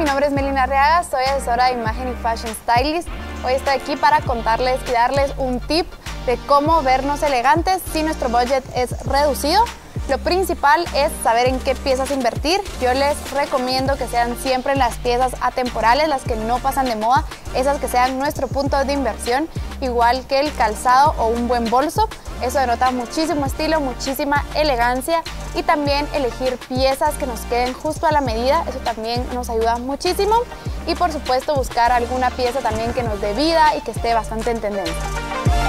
mi nombre es Melina Arriaga, soy asesora de imagen y fashion stylist. Hoy estoy aquí para contarles y darles un tip de cómo vernos elegantes si nuestro budget es reducido. Lo principal es saber en qué piezas invertir. Yo les recomiendo que sean siempre las piezas atemporales, las que no pasan de moda, esas que sean nuestro punto de inversión, igual que el calzado o un buen bolso. Eso denota muchísimo estilo, muchísima elegancia, y también elegir piezas que nos queden justo a la medida, eso también nos ayuda muchísimo. Y por supuesto buscar alguna pieza también que nos dé vida y que esté bastante en tendencia.